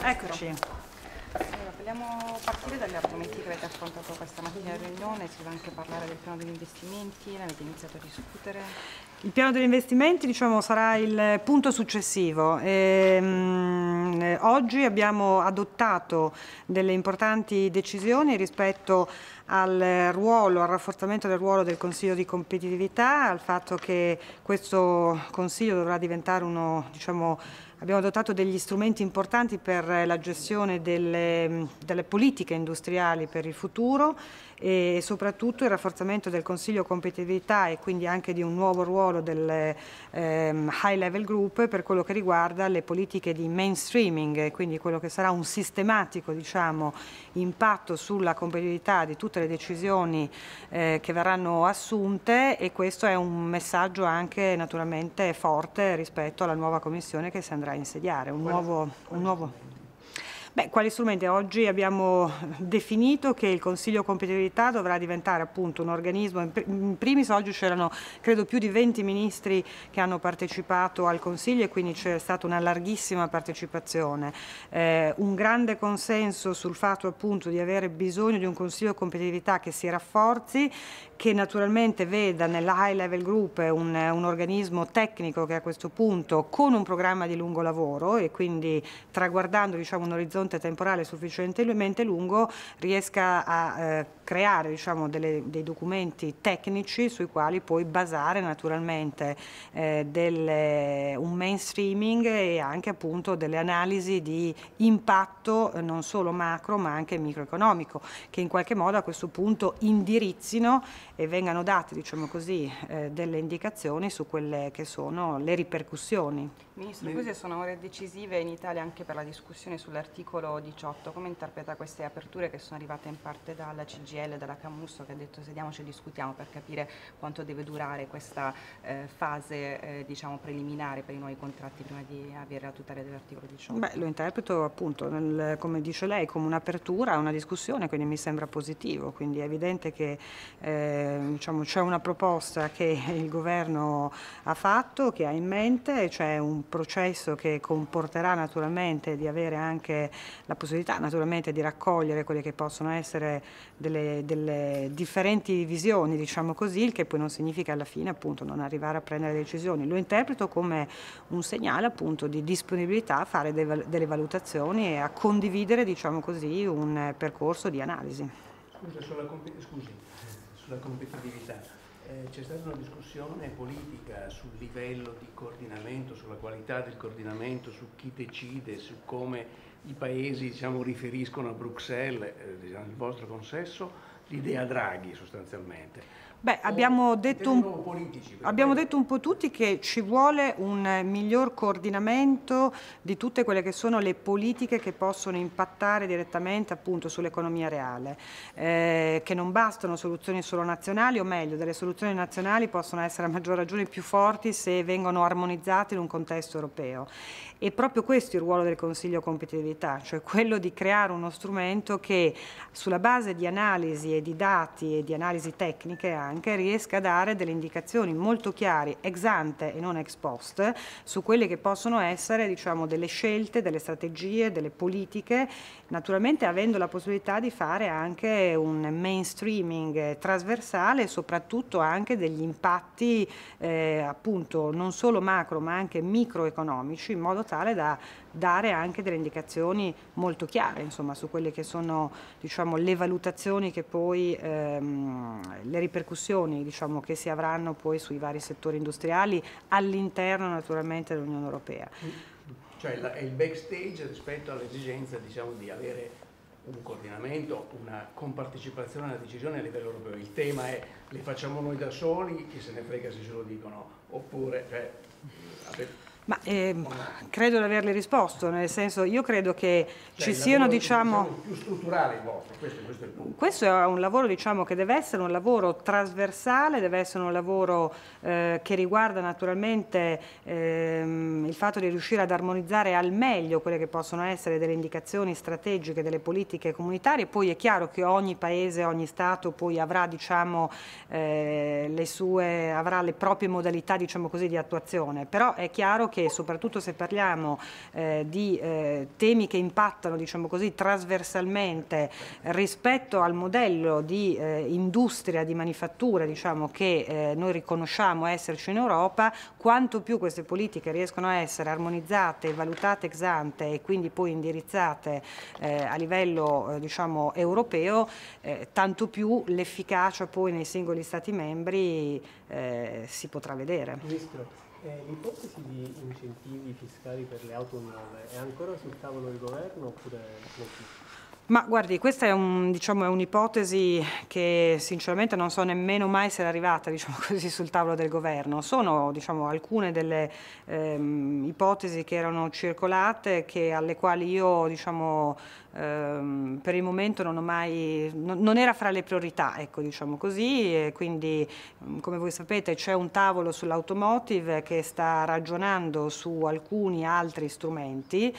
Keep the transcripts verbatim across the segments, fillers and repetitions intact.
Eccoci. Allora, vogliamo partire dagli argomenti che avete affrontato questa mattina in riunione. Si va anche parlare del piano degli investimenti, ne avete iniziato a discutere? Il piano degli investimenti, diciamo, sarà il punto successivo. Ehm, eh, oggi abbiamo adottato delle importanti decisioni rispetto al ruolo, al rafforzamento del ruolo del Consiglio di competitività, al fatto che questo Consiglio dovrà diventare uno, diciamo, abbiamo adottato degli strumenti importanti per la gestione delle, delle politiche industriali per il futuro e soprattutto il rafforzamento del Consiglio competitività e quindi anche di un nuovo ruolo del ehm, High Level Group per quello che riguarda le politiche di mainstreaming, quindi quello che sarà un sistematico, diciamo, impatto sulla competitività di tutte le decisioni eh, che verranno assunte, e questo è un messaggio anche naturalmente forte rispetto alla nuova Commissione che si andrà a insediare. Un nuovo, un nuovo... Beh, quali strumenti? Oggi abbiamo definito che il Consiglio competitività dovrà diventare appunto un organismo, in primis oggi c'erano credo più di venti ministri che hanno partecipato al Consiglio e quindi c'è stata una larghissima partecipazione, eh, un grande consenso sul fatto appunto di avere bisogno di un Consiglio competitività che si rafforzi, che naturalmente veda nella High Level Group un, un organismo tecnico che a questo punto con un programma di lungo lavoro e quindi traguardando, diciamo, un orizzonte temporale sufficientemente lungo riesca a eh, creare, diciamo, delle, dei documenti tecnici sui quali poi basare naturalmente eh, delle, un mainstreaming e anche appunto delle analisi di impatto eh, non solo macro ma anche microeconomico, che in qualche modo a questo punto indirizzino e vengano date, diciamo così, eh, delle indicazioni su quelle che sono le ripercussioni. Ministro, queste sono ore decisive in Italia anche per la discussione sull'articolo diciotto. Come interpreta queste aperture che sono arrivate in parte dalla C G I L e dalla Camusso, che ha detto sediamoci e discutiamo per capire quanto deve durare questa eh, fase eh, diciamo preliminare per i nuovi contratti prima di avere la tutela dell'articolo diciotto? Beh, lo interpreto appunto, nel, come dice lei, come un'apertura, una discussione, quindi mi sembra positivo. Quindi è evidente che eh, diciamo, c'è una proposta che il governo ha fatto, che ha in mente, c'è un processo che comporterà naturalmente di avere anche la possibilità naturalmente di raccogliere quelle che possono essere delle, delle differenti visioni, diciamo così, il che poi non significa alla fine appunto non arrivare a prendere decisioni. Lo interpreto come un segnale appunto di disponibilità a fare de, delle valutazioni e a condividere, diciamo così, un percorso di analisi. Scusa, sulla, scusi, sulla competitività. Eh, c'è stata una discussione politica sul livello di coordinamento, sulla qualità del coordinamento, su chi decide, su come i paesi, diciamo, riferiscono a Bruxelles, eh, diciamo, il vostro consesso, l'idea Draghi sostanzialmente. Beh, abbiamo detto, un, abbiamo detto un po' tutti che ci vuole un miglior coordinamento di tutte quelle che sono le politiche che possono impattare direttamente appunto sull'economia reale, eh, che non bastano soluzioni solo nazionali, o meglio, delle soluzioni nazionali possono essere a maggior ragione più forti se vengono armonizzate in un contesto europeo. E proprio questo è il ruolo del Consiglio competitività, cioè quello di creare uno strumento che sulla base di analisi e di dati e di analisi tecniche anche riesca a dare delle indicazioni molto chiare ex ante e non ex post su quelle che possono essere, diciamo, delle scelte, delle strategie, delle politiche, naturalmente avendo la possibilità di fare anche un mainstreaming trasversale e soprattutto anche degli impatti eh, appunto non solo macro ma anche microeconomici, in modo tale da dare anche delle indicazioni molto chiare, insomma, su quelle che sono, diciamo, le valutazioni che poi, ehm, le ripercussioni, diciamo, che si avranno poi sui vari settori industriali all'interno naturalmente dell'Unione Europea. Cioè la, è il backstage rispetto all'esigenza, diciamo, di avere un coordinamento, una compartecipazione alla decisione a livello europeo. Il tema è: le facciamo noi da soli, chi se ne frega se ce lo dicono, oppure cioè, Ma eh, credo di averle risposto, nel senso, io credo che cioè, ci siano, diciamo, diciamo più strutturale il vostro, questo, questo è il punto. Questo è un lavoro, diciamo, che deve essere un lavoro trasversale, deve essere un lavoro eh, che riguarda naturalmente ehm, il fatto di riuscire ad armonizzare al meglio quelle che possono essere delle indicazioni strategiche delle politiche comunitarie. Poi è chiaro che ogni paese, ogni Stato poi avrà, diciamo, eh, le sue, avrà le proprie modalità, diciamo così, di attuazione, però è chiaro che che soprattutto se parliamo eh, di eh, temi che impattano, diciamo così, trasversalmente rispetto al modello di eh, industria, di manifattura, diciamo, che eh, noi riconosciamo esserci in Europa, quanto più queste politiche riescono a essere armonizzate, valutate ex ante e quindi poi indirizzate eh, a livello eh, diciamo europeo, eh, tanto più l'efficacia poi nei singoli Stati membri eh, si potrà vedere. Ministro, eh, l'ipotesi di incentivi fiscali per le auto nuove è ancora sul tavolo del governo oppure non più? Ma guardi, questa è un, diciamo, è un'ipotesi che sinceramente non so nemmeno mai se è arrivata, diciamo così, sul tavolo del governo. Sono, diciamo, alcune delle ehm, ipotesi che erano circolate, che, alle quali io, diciamo, ehm, per il momento non ho mai, non, non era fra le priorità, ecco, diciamo così, e quindi come voi sapete c'è un tavolo sull'automotive che sta ragionando su alcuni altri strumenti.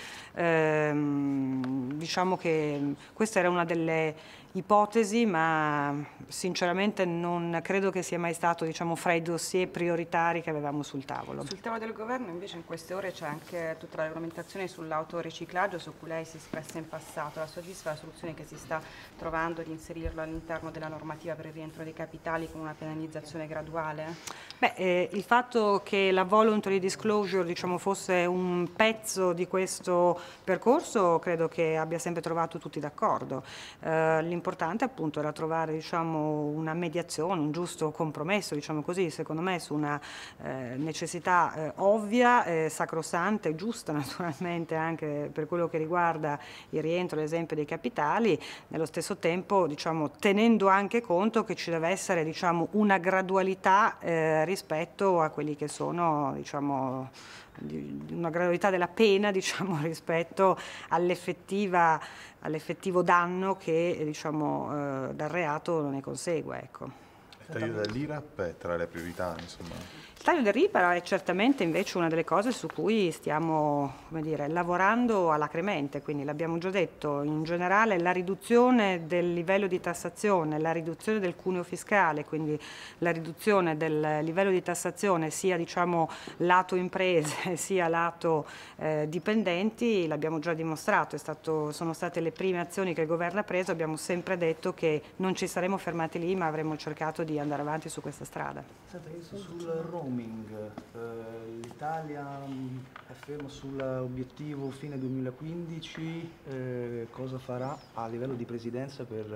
Ehm, diciamo che questa era una delle ipotesi, ma sinceramente non credo che sia mai stato, diciamo, fra i dossier prioritari che avevamo sul tavolo. Sul tavolo del governo invece in queste ore c'è anche tutta la regolamentazione sull'autoriciclaggio, su cui lei si è espressa in passato. La soddisfa la soluzione che si sta trovando di inserirlo all'interno della normativa per il rientro dei capitali con una penalizzazione graduale? Beh, eh, il fatto che la voluntary disclosure, diciamo, fosse un pezzo di questo percorso credo che abbia sempre trovato tutti d'accordo. Eh, l'importante appunto era trovare, diciamo, una mediazione, un giusto compromesso, diciamo così, secondo me, su una eh, necessità eh, ovvia, eh, sacrosanta e giusta naturalmente anche per quello che riguarda il rientro, ad esempio, dei capitali, nello stesso tempo, diciamo, tenendo anche conto che ci deve essere, diciamo, una gradualità eh, rispetto a quelli che sono, diciamo, una gradualità della pena, diciamo, rispetto all'effettiva all'effettivo danno che, diciamo, eh, dal reato ne consegue, ecco. Il taglio dell'I R A P è tra le priorità, insomma. Il taglio del R I P è certamente invece una delle cose su cui stiamo, come dire, lavorando alacremente, quindi l'abbiamo già detto, in generale la riduzione del livello di tassazione, la riduzione del cuneo fiscale, quindi la riduzione del livello di tassazione sia, diciamo, lato imprese sia lato eh, dipendenti, l'abbiamo già dimostrato, è stato, sono state le prime azioni che il governo ha preso, abbiamo sempre detto che non ci saremmo fermati lì ma avremmo cercato di andare avanti su questa strada. Sul roaming, eh, l'Italia è ferma sull'obiettivo fine duemilaquindici, eh, cosa farà a livello di presidenza per,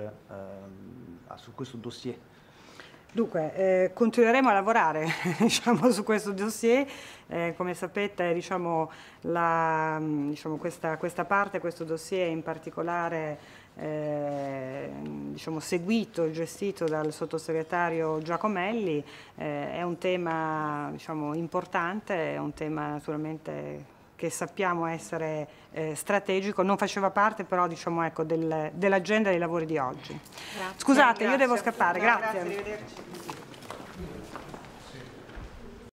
eh, su questo dossier? Dunque, eh, continueremo a lavorare diciamo, su questo dossier, eh, come sapete, diciamo, la, diciamo, questa, questa parte, questo dossier in particolare, Eh, diciamo, seguito e gestito dal sottosegretario Giacomelli, eh, è un tema, diciamo, importante, è un tema naturalmente che sappiamo essere eh, strategico, non faceva parte però, diciamo, ecco, del, dell'agenda dei lavori di oggi. Grazie. Scusate, Grazie. io devo scappare, No, grazie. Grazie, arrivederci.